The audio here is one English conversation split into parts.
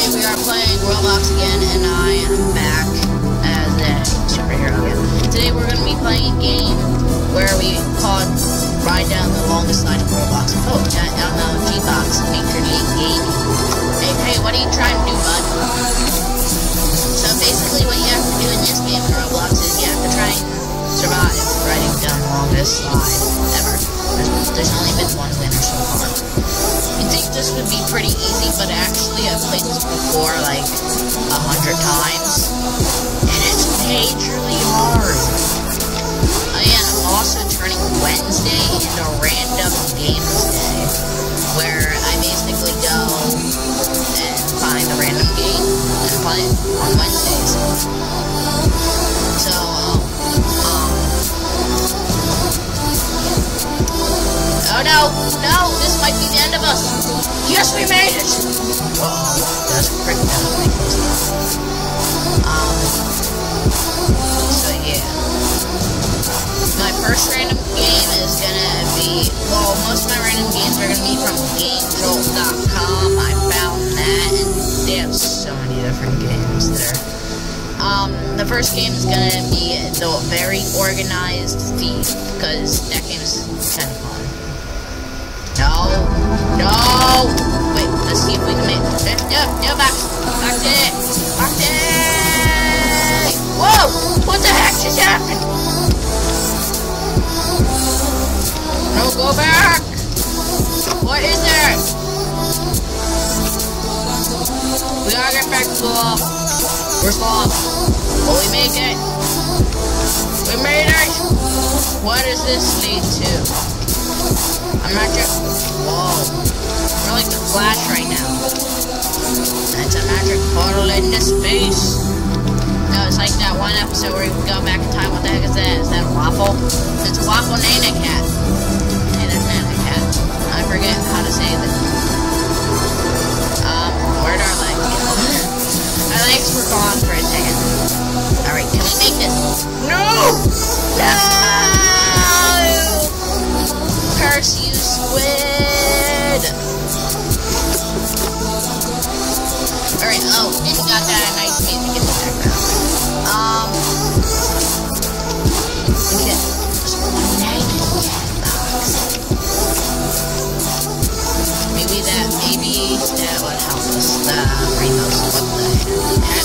Today we are playing Roblox again, and I am back as a superhero again. Today we're going to be playing a game where we called Ride Down the Longest Line of Roblox. Oh, down the G-Box, Major League Gaming. Hey, what are you trying to do, bud? So basically what you have to do in this game in Roblox is you have to try and survive riding down the longest line ever. There's only been one winner so far. You'd think this would be pretty easy, but actually I've played this before like 100 times, and it's majorly hard. Oh yeah, and I'm also turning Wednesday into Random Games Day, where I basically go and find a random game and play it on Wednesdays. So, oh no, this might be the end of us. Yes, we made it. Whoa, that's pretty close. So yeah, my first random game is gonna be, well, most of my random games are gonna be from GameJolt.com. I found that, and they have so many different games there. The first game is gonna be the Very Organized Thief, because that game is kind of fun. No! Wait, let's see if we can make it. No, back to it! Whoa! What the heck just happened? No, go back! What is it? We gotta get back to school. We're slow. Will we make it? We made it! What does this lead to? I'm not just. Whoa. We're like the Flash right now. That's a magic portal into space. No, it's like that one episode where you go back in time. What the heck is that? Is that a waffle? It's a waffle Nana Cat. Hey, there's Nana Cat. I forget how to say that. Where'd our legs go? Our legs were gone for a second. Alright, can we make this? No! Curse you, squid! Alright, oh, and you got that nice music in the background. We get just one negative box. Maybe that would help us. The rainbows. What the heck?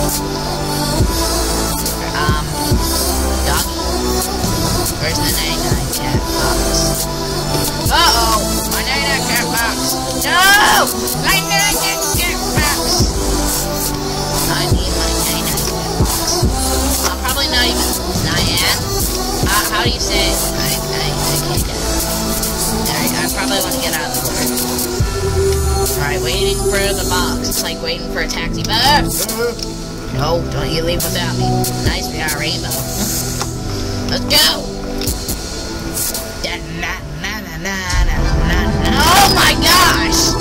Doggy. Where's the 99 cat box? Uh-oh! My 99 cat box! No! My 99 cat box! I need my 99 cat box. Probably not even Nyan. How do you say it? I can't get it. Alright, I probably want to get out of the water. Alright, waiting for the box. It's like waiting for a taxi. No, don't you leave without me. Nice, we got a rainbow. Let's go! Oh my gosh!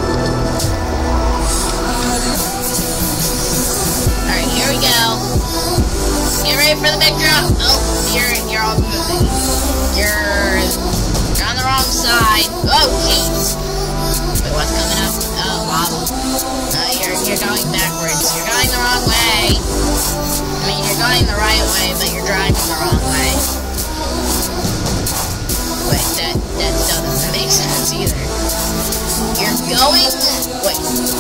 Alright, here we go. Get ready for the big drop. Oh, you're all moving. You're on the wrong side. Oh, jeez. Wait, what's coming up? Oh, lava. You're going backwards. You're going the wrong way. I mean, you're going the right way, but you're driving the wrong way. Wait, that still doesn't make sense either. You're going... Wait.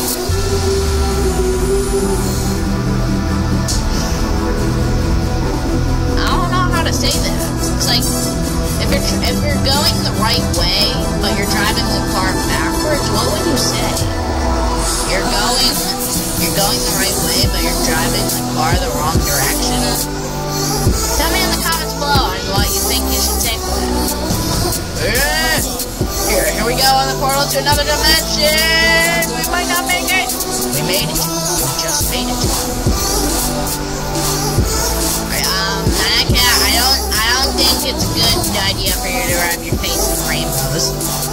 I don't know how to say that. It's like, if you're going the right way, but you're driving the car backwards, what would you say? You're going the right way, but you're driving the car the wrong direction? Tell me in the comments below on what you think you should say for that. Here we go on the portal to another dimension! We might not make it! We made it. We just made it. Alright, I don't think it's a good idea for you to wrap your face in rainbows.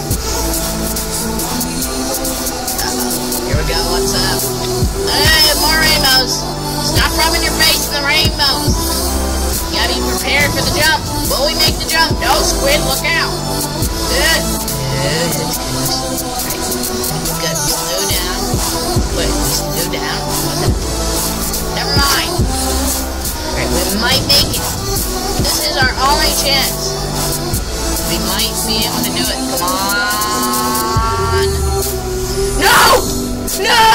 Here we go, what's up? Hey, more rainbows! Stop rubbing your face in the rainbows! You gotta be prepared for the jump. Will we make the jump? No, squid, look out! Good. Good. Slow down. Wait, slow chance. We might be able to do it. Come on. No! No!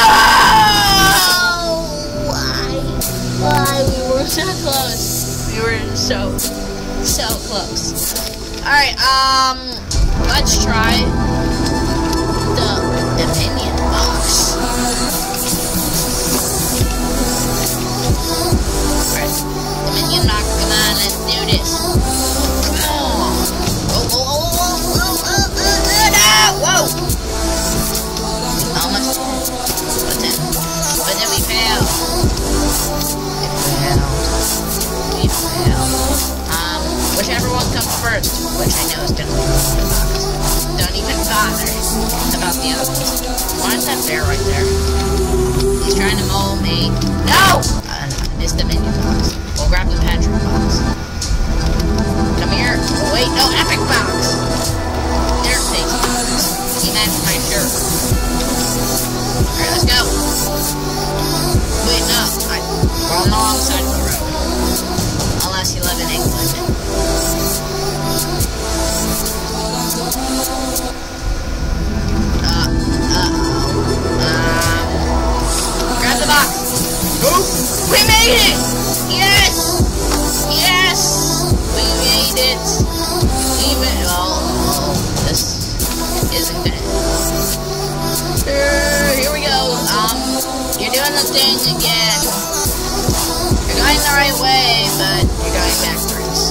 Why? We were so close. We were so close. Alright, let's try the minion box. Alright, the minion box, come on, let's do this. Come on. Whoa! Almost. But then we failed. We failed. Whichever one comes first, which I know is gonna be the box. Don't even bother about the other ones. Why is that bear right there? He's trying to maul me. No! It's the minion box. We'll grab the Patrick box. Come here. Oh, wait, no, epic box. Their face box. He matched my shirt. Alright, let's go. Wait, no. We're on the wrong side of the road. Unless you live in England. Grab the box. Oh, we made it! Yes! Yes! We made it! This isn't good. Here we go. You're doing the thing again. You're going the right way, but you're going backwards.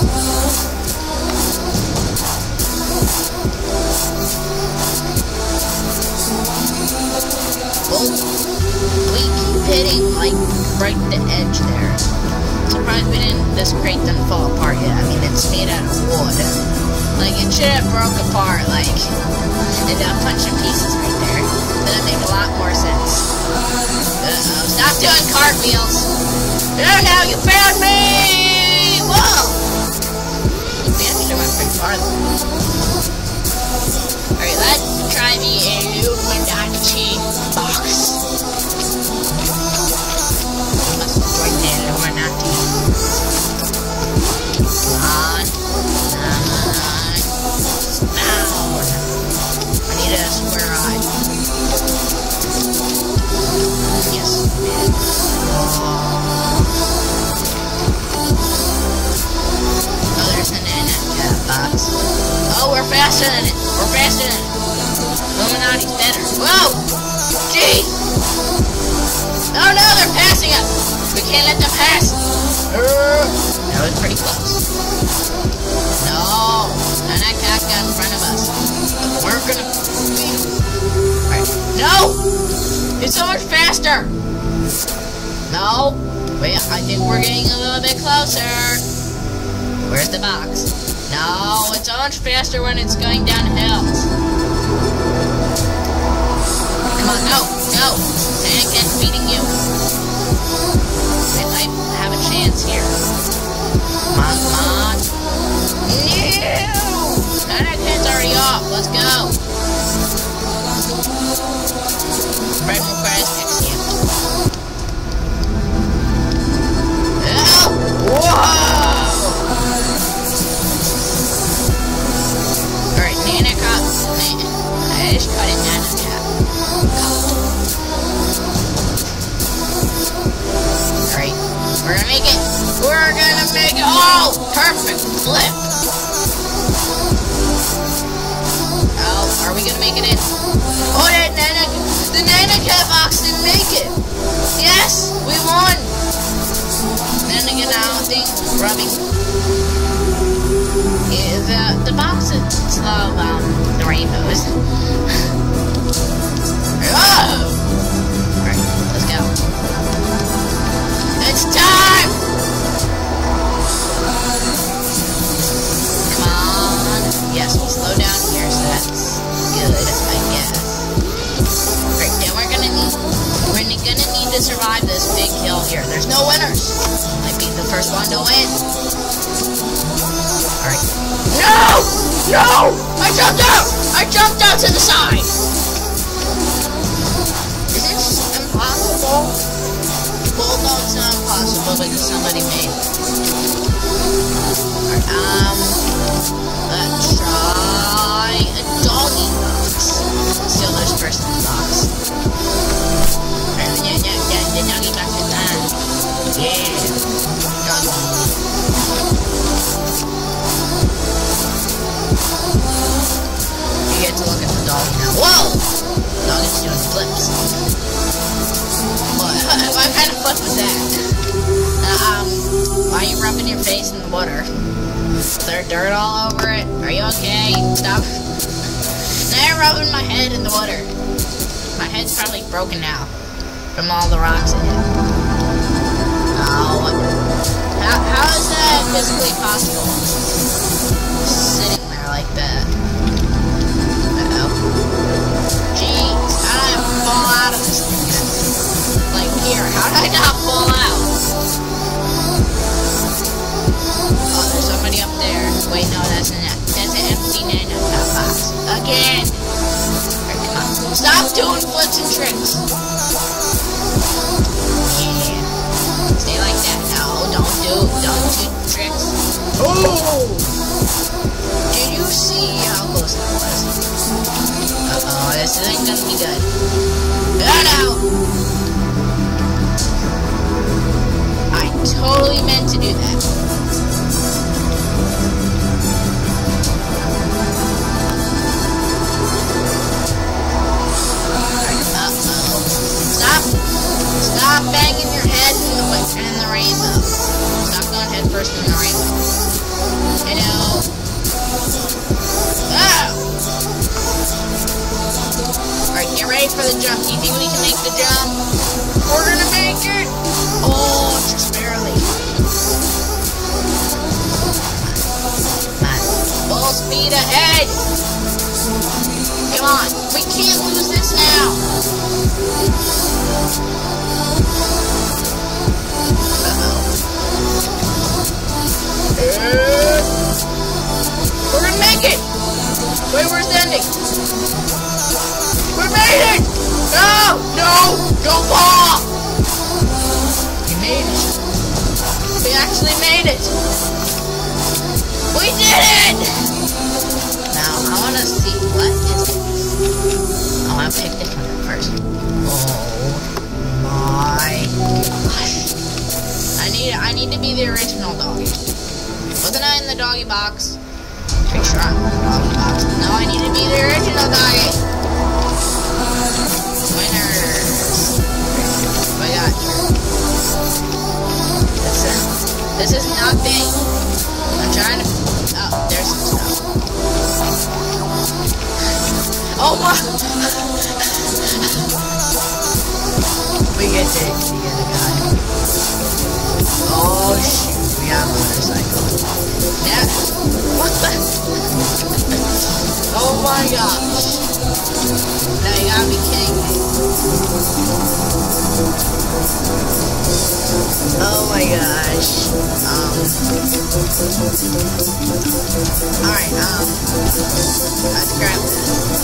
Well, we keep hitting, like, right the edge there. I'm surprised this crate didn't fall apart yet. I mean, it's made out of wood. Like, it should have broke apart, like, into a bunch of pieces right there. That'd make a lot more sense. Uh-oh, stop doing cartwheels! No, you found me! Whoa! We actually went pretty far though. Alright, let's try the Illuminati box. Let's join the Illuminati. Come on. Down. I need a square eye. Yes. Oh, there's an cat box. Oh, we're faster than it. We're faster than it. Illuminati's better. Whoa! Gee! Oh no, they're passing us! We can't let them pass! That was pretty close. No! And that cat got in front of us. We're gonna beat him. Alright. No! It's so much faster! No! Wait, I think we're getting a little bit closer. Where's the box? No, it's so much faster when it's going down hills. Come on, go! Tank is beating you. I have a chance here. Come on. No! That cat's already off. Let's go. Friend request accept. Oh! Whoa! Alright, Nana caught. I just caught it, Nana cat. Alright, we're gonna make it. We're gonna make it. Oh! Perfect flip. Oh, are we gonna make it in? Oh, the Nana cat box didn't make it. Yes, we won. Then again, I don't think rubbing. The box is slow. The rainbows. Oh! Alright, let's go. It's time! Come on. Yes, we slow down here, so that's good, I guess. Alright, then we're gonna need to survive this big hill here. There's no winners. Might be the first one to win. Alright. No! No! I jumped out! I jumped out to the side! Is this impossible? Well, no, it's not impossible because somebody made it. Let's try a doggy box. Steal this person's box. The doggy box is on. Yeah. Doggy. You get to look at the dog now. Whoa! The dog is doing flips. What kind of flip was that? Why are you rubbing your face in the water? Is there dirt all over it? Are you okay? Stop. Now you're rubbing my head in the water. My head's probably broken now from all the rocks in it. Oh, how is that physically possible? Sitting there like that. Uh-oh. Jeez, how did I fall out of this thing? Like here, how did I not fall out? Oh, there's somebody up there. Wait, no, that's an empty nano box. Again! Alright, come on. Stop doing flips and tricks! Yeah. Stay like that. No, don't do tricks. Oh! Did you see how close that was? Uh-oh, this isn't gonna be good. No! I totally meant to do that. Stop banging your head in the rainbow. Stop going head first in the rainbow. Hello. Ah! Alright, get ready for the jump. Do you think we can make the jump? We're gonna make it! Oh, just barely. Come on. Full speed ahead! Come on. We can't lose this now. We're gonna make it! Wait, where's the ending? We made it! No! No! Don't fall! We made it. We actually made it! We did it! Now, I wanna see, what is it? I wanna pick this one up first. Oh my gosh. I need to be the original doggy. Wasn't I in the doggy box? Pretty sure I'm in the doggy box. No, I need to be the original doggy. Winners. What I got here? This is nothing. I'm trying to... Oh, there's some stuff. Oh my... We get to get a guy. Oh shoot, we got a motorcycle. Yeah. What the? Oh my gosh. Now you gotta be kidding me. Oh my gosh. Alright, let's grab this.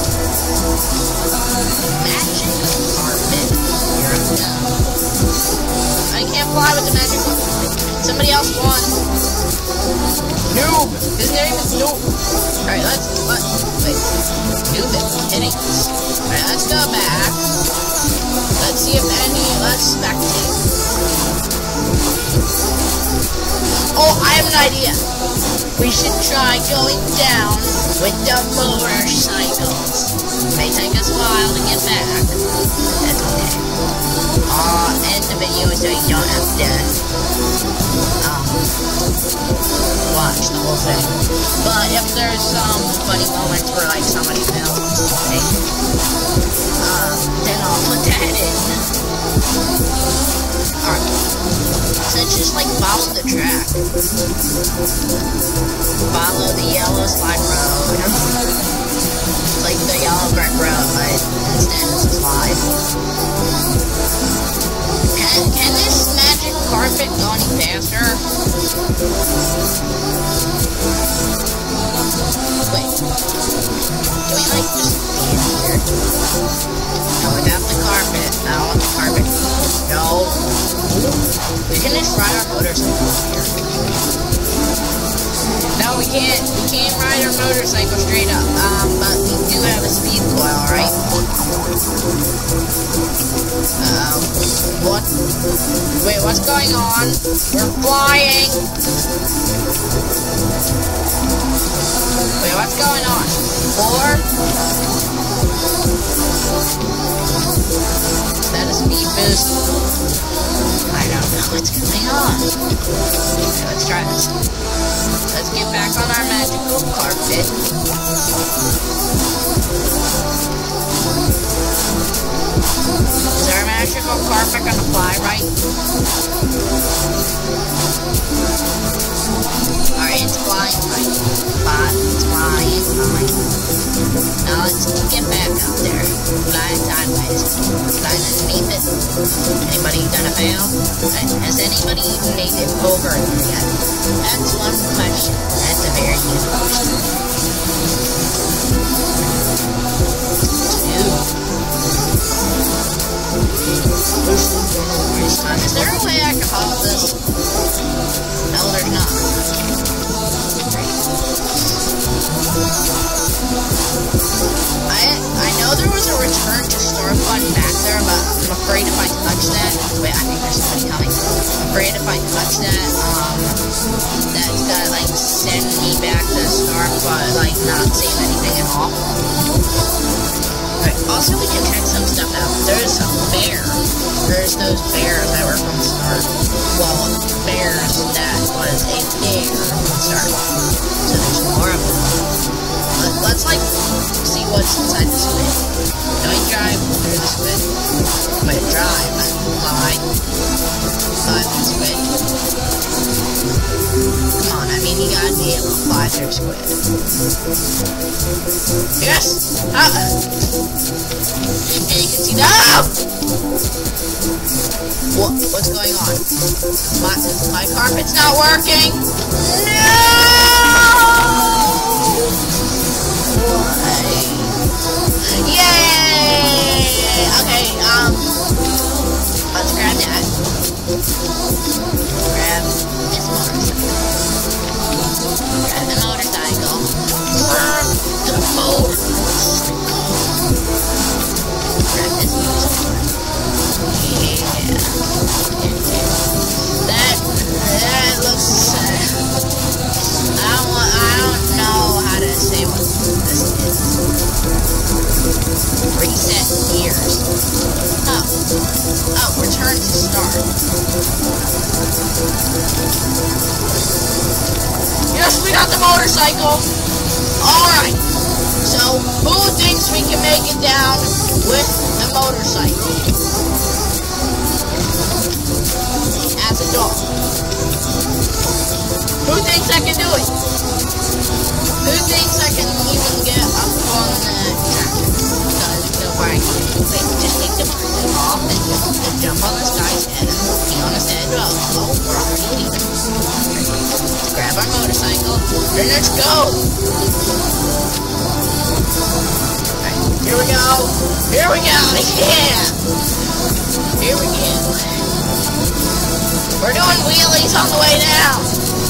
Magic carpet. Here we go. I can't fly with the magic carpet. Somebody else won. Noob! His name is Noob. Alright, wait. Noob is kidding us. Alright, let's go back. Let's see if let's spectate. Oh, I have an idea. We should try going down with the motorcycles. It may take us a while to get back. That's okay. End the video so you don't have to watch the whole thing. But if there's some funny moments where like somebody fails, then I'll put that in. Alright. So it's just like follow the track. Follow the yellow slide road. Like the yellow brick road, but instead it's a slide. Can this magic carpet go any faster? Wait. Do we like just be in here? No, without the carpet. I don't want the carpet. No. We can just ride our motorcycle here. can't ride our motorcycle straight up. But we do have a speed coil, right? What? Wait, what's going on? We're flying! Wait, what's going on? 4? Is that a speed boost? I don't know what's going on. Okay, let's try this. Let's get back on our magical carpet. Is our magical carpet gonna fly right? Alright, it's flying right. It's flying right. Now let's get back out there. Flying sideways. Flying underneath it. Anybody gonna fail? Has anybody even made it over yet? That's one question. That's a very good question. 2. Is there a way I can pause this? No, there's not. I know there was a return to start button back there, but I'm afraid if I touch that, wait, I think there's somebody coming. I'm afraid if I touch that, that's gonna like send me back to the start, but like not save anything at all. Right. Also, we can check some stuff out. There's a bear. There's those bears that were from the start. Well, bears that was a bear from the start. So there's more of them. Let's like see what's inside the squid. Don't drive through the squid. Wait, drive. Fly. Fly the squid. Come on, I mean you gotta be able to fly through squid. Yes! Ah! And you can see that. What's going on? My carpet's not working! No! Why? Yay! Okay, let's grab that. Grab this motorcycle. Grab the motorcycle. Grab the motorcycle. Grab this motorcycle. Yeah. That looks I don't know how to say what this is. Reset gears. Oh, return to start. Yes, we got the motorcycle. Alright. So, who thinks we can make it down with the motorcycle? As a dog. Who thinks I can do it? Who thinks I can even get up on the tractor? Because nobody can. Wait, just take the motorcycle off and jump on this guy's head and be on his head. Oh, we're already leaving. Grab our motorcycle and let's go! Alright, here we go! Here we go! Yeah! Here we go! We're doing wheelies on the way down!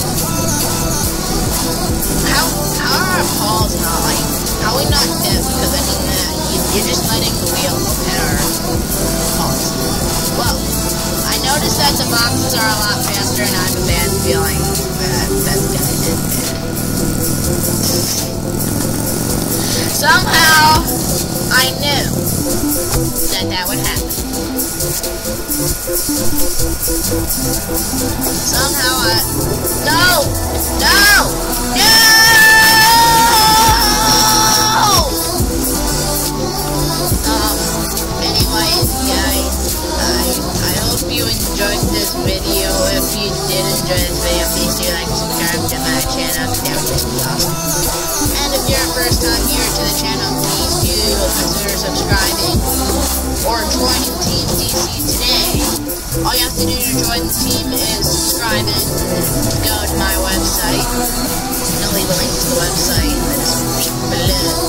How are our paws not like, how are we not dead? Because I mean, you're just letting the wheel hit our paws. Well, I noticed that the boxes are a lot faster and I have a bad feeling that that's gonna end there. Somehow, I knew that would happen. Somehow No! Anyways, guys, I hope you enjoyed this video. If you did enjoy this video, please do like and subscribe to my channel. That would just be awesome. And if you're a first time here to the channel, please do consider subscribing or joining Team DC today. All you have to do to join the team is subscribe and go to my website. I'll leave a link to the website in the description below.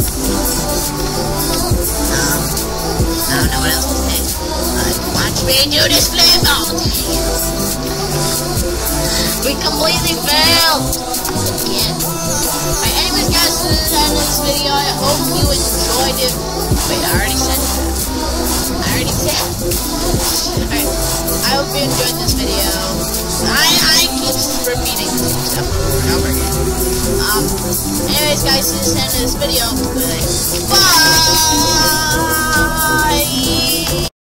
I don't know what else to say. Watch me do this flame all day. We completely failed! Again. Alright, anyways guys, this is the end of this video. I hope you enjoyed it. Wait, I already said that. Alright, I hope you enjoyed this video. I keep repeating stuff over and over again. Anyways guys, this is the end of this video. Bye!